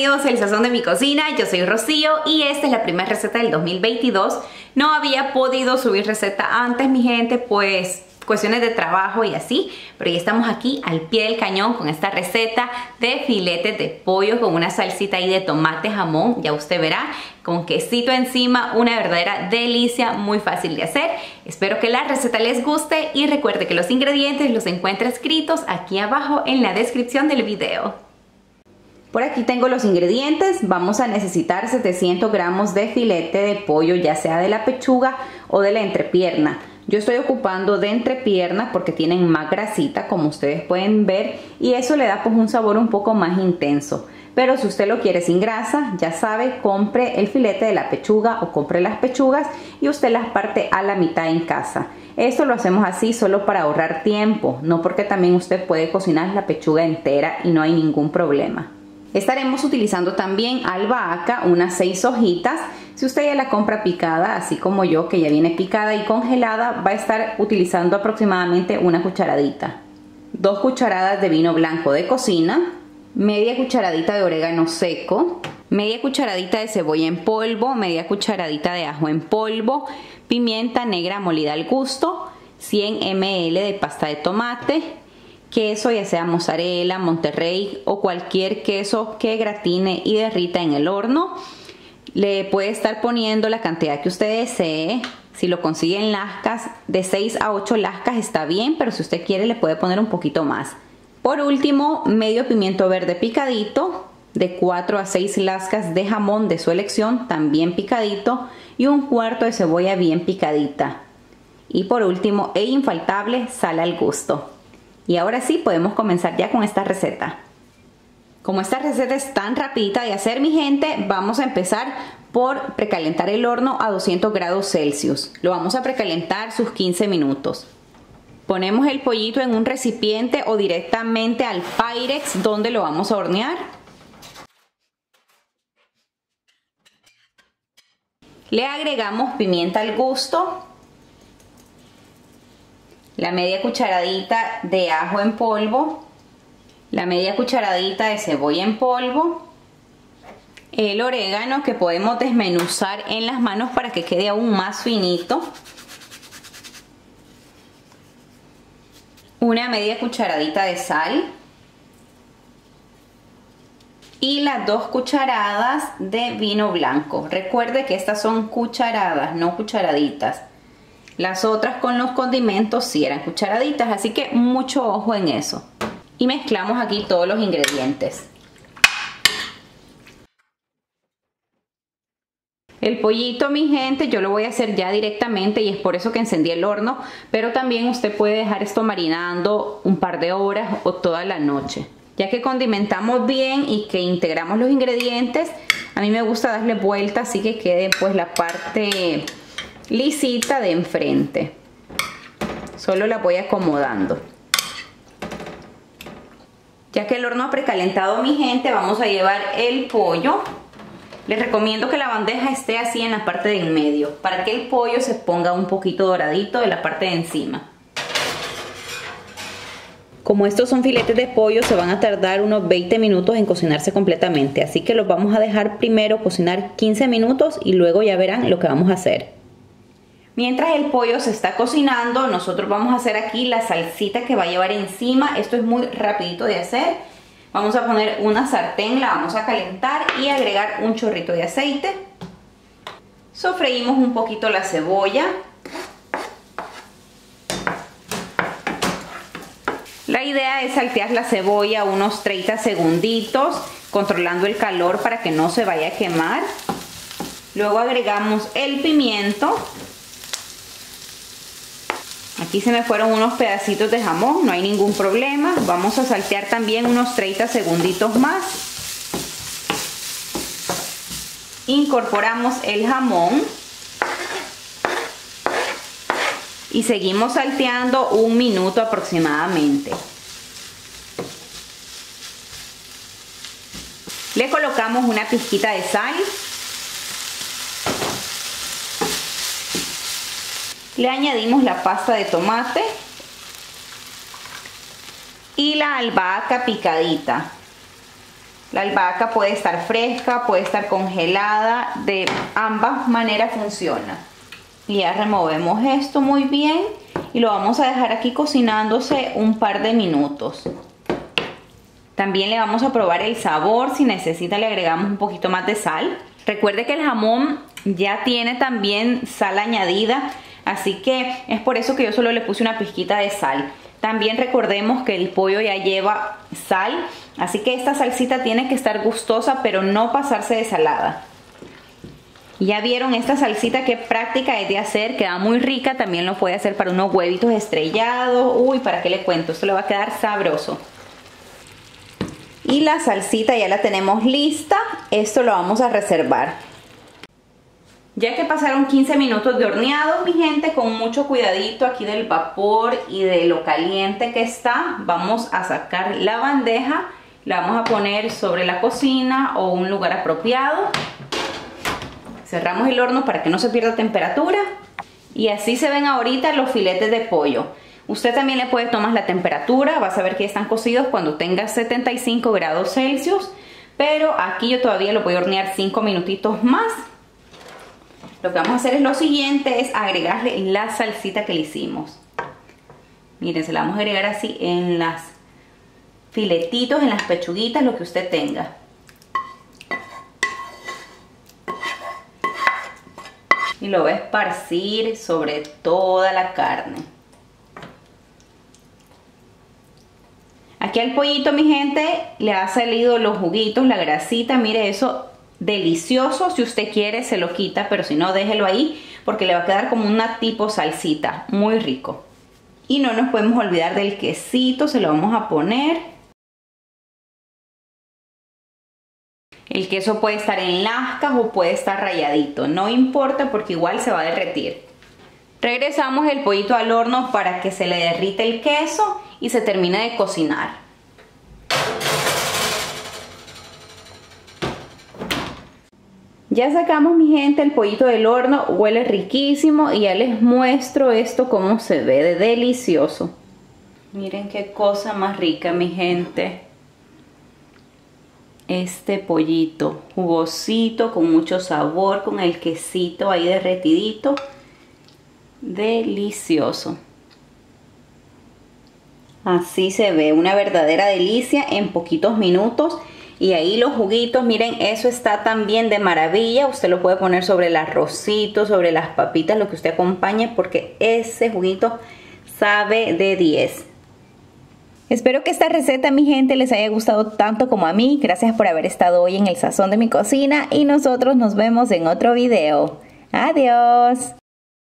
bienvenidos al Sazón de mi Cocina. Yo soy Rocío y esta es la primera receta del 2022. No había podido subir receta antes, mi gente, pues cuestiones de trabajo y así, pero ya estamos aquí al pie del cañón con esta receta de filetes de pollo con una salsita ahí de tomate, jamón, ya usted verá, con quesito encima, una verdadera delicia, muy fácil de hacer. Espero que la receta les guste y recuerde que los ingredientes los encuentra escritos aquí abajo en la descripción del video. Por aquí tengo los ingredientes. Vamos a necesitar 700 gramos de filete de pollo, ya sea de la pechuga o de la entrepierna. Yo estoy ocupando de entrepierna porque tienen más grasita, como ustedes pueden ver, y eso le da pues un sabor un poco más intenso. Pero si usted lo quiere sin grasa, ya sabe, compre el filete de la pechuga o compre las pechugas y usted las parte a la mitad en casa. Esto lo hacemos así solo para ahorrar tiempo, no porque también usted puede cocinar la pechuga entera y no hay ningún problema. Estaremos utilizando también albahaca, unas 6 hojitas. Si usted ya la compra picada, así como yo, que ya viene picada y congelada, va a estar utilizando aproximadamente una cucharadita. 2 cucharadas de vino blanco de cocina, media cucharadita de orégano seco, media cucharadita de cebolla en polvo, media cucharadita de ajo en polvo, pimienta negra molida al gusto, 100 ml de pasta de tomate, queso, ya sea mozzarella, Monterrey o cualquier queso que gratine y derrita en el horno. Le puede estar poniendo la cantidad que usted desee. Si lo consigue en lascas, de 6 a 8 lascas está bien, pero si usted quiere le puede poner un poquito más. Por último, medio pimiento verde picadito, de 4 a 6 lascas de jamón de su elección, también picadito, y un cuarto de cebolla bien picadita. Y por último, e infaltable, sal al gusto. Y ahora sí podemos comenzar ya con esta receta. Como esta receta es tan rapidita de hacer, mi gente, vamos a empezar por precalentar el horno a 200 grados Celsius. Lo vamos a precalentar sus 15 minutos. Ponemos el pollito en un recipiente o directamente al Pyrex donde lo vamos a hornear. Le agregamos pimienta al gusto, la media cucharadita de ajo en polvo, la media cucharadita de cebolla en polvo, el orégano que podemos desmenuzar en las manos para que quede aún más finito, una media cucharadita de sal y las 2 cucharadas de vino blanco. Recuerde que estas son cucharadas, no cucharaditas. Las otras con los condimentos sí eran cucharaditas, así que mucho ojo en eso. Y mezclamos aquí todos los ingredientes. El pollito, mi gente, yo lo voy a hacer ya directamente y es por eso que encendí el horno, pero también usted puede dejar esto marinando un par de horas o toda la noche. Ya que condimentamos bien y que integramos los ingredientes, a mí me gusta darle vuelta así que quede pues la parte lisita de enfrente. Solo la voy acomodando. Ya que el horno ha precalentado, mi gente, vamos a llevar el pollo. Les recomiendo que la bandeja esté así en la parte de en medio, para que el pollo se ponga un poquito doradito de la parte de encima. Como estos son filetes de pollo, se van a tardar unos 20 minutos en cocinarse completamente, así que los vamos a dejar primero cocinar 15 minutos y luego ya verán lo que vamos a hacer. Mientras el pollo se está cocinando, nosotros vamos a hacer aquí la salsita que va a llevar encima. Esto es muy rapidito de hacer. Vamos a poner una sartén, la vamos a calentar y agregar un chorrito de aceite. Sofreímos un poquito la cebolla. La idea es saltear la cebolla unos 30 segunditos, controlando el calor para que no se vaya a quemar. Luego agregamos el pimiento. Aquí se me fueron unos pedacitos de jamón, no hay ningún problema. Vamos a saltear también unos 30 segunditos más. Incorporamos el jamón. Y seguimos salteando 1 minuto aproximadamente. Le colocamos una pizquita de sal. Le añadimos la pasta de tomate y la albahaca picadita. La albahaca puede estar fresca, puede estar congelada, de ambas maneras funciona. Y ya removemos esto muy bien y lo vamos a dejar aquí cocinándose un par de minutos. También le vamos a probar el sabor, si necesita le agregamos un poquito más de sal. Recuerde que el jamón ya tiene también sal añadida, así que es por eso que yo solo le puse una pizquita de sal. También recordemos que el pollo ya lleva sal, así que esta salsita tiene que estar gustosa, pero no pasarse de salada. Ya vieron esta salsita que práctica es de hacer, queda muy rica, también lo puede hacer para unos huevitos estrellados. Uy, ¿para qué le cuento? Esto le va a quedar sabroso. Y la salsita ya la tenemos lista, esto lo vamos a reservar. Ya que pasaron 15 minutos de horneado, mi gente, con mucho cuidadito aquí del vapor y de lo caliente que está, vamos a sacar la bandeja, la vamos a poner sobre la cocina o un lugar apropiado. Cerramos el horno para que no se pierda temperatura y así se ven ahorita los filetes de pollo. Usted también le puede tomar la temperatura, vas a ver que están cocidos cuando tenga 75 grados Celsius, pero aquí yo todavía lo voy a hornear 5 minutitos más. Lo que vamos a hacer es lo siguiente, es agregarle la salsita que le hicimos. Miren, se la vamos a agregar así en los filetitos, en las pechuguitas, lo que usted tenga. Y lo va a esparcir sobre toda la carne. Aquí al pollito, mi gente, le ha salido los juguitos, la grasita, mire eso, delicioso. Si usted quiere se lo quita, pero si no, déjelo ahí porque le va a quedar como una tipo salsita, muy rico. Y no nos podemos olvidar del quesito, se lo vamos a poner. El queso puede estar en lascas o puede estar ralladito, no importa porque igual se va a derretir. Regresamos el pollito al horno para que se le derrite el queso y se termine de cocinar. Ya sacamos, mi gente, el pollito del horno, huele riquísimo y ya les muestro esto cómo se ve de delicioso. Miren qué cosa más rica, mi gente. Este pollito jugosito, con mucho sabor, con el quesito ahí derretidito. Delicioso. Así se ve, una verdadera delicia en poquitos minutos. Y ahí los juguitos, miren, eso está también de maravilla. Usted lo puede poner sobre el arrocito, sobre las papitas, lo que usted acompañe, porque ese juguito sabe de 10. Espero que esta receta, mi gente, les haya gustado tanto como a mí. Gracias por haber estado hoy en el Sazón de mi Cocina y nosotros nos vemos en otro video. Adiós.